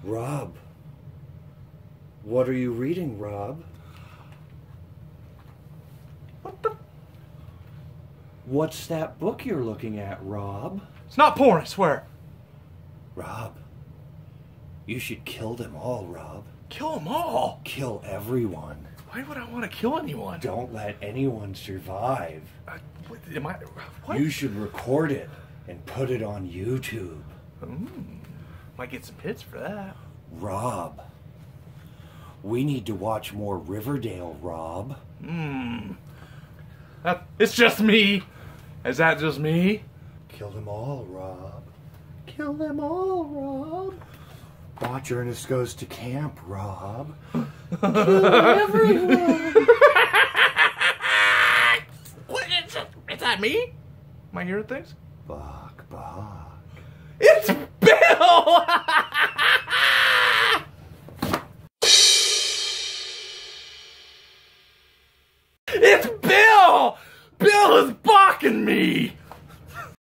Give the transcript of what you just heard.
Rob. What are you reading, Rob? What the? What's that book you're looking at, Rob? It's not porn, I swear. Rob, you should kill them all, Rob. Kill them all? Kill everyone. Why would I want to kill anyone? Don't let anyone survive. What? You should record it and put it on YouTube. Might get some hits for that. Rob, we need to watch more Riverdale, Rob. It's just me. Is that just me? Kill them all, Rob. Kill them all, Rob. Watch Ernest Goes to Camp, Rob. Kill everyone. What is that me? Am I hearing things? Bok, bok. It's Bill! It's Bill! Bill is balking me!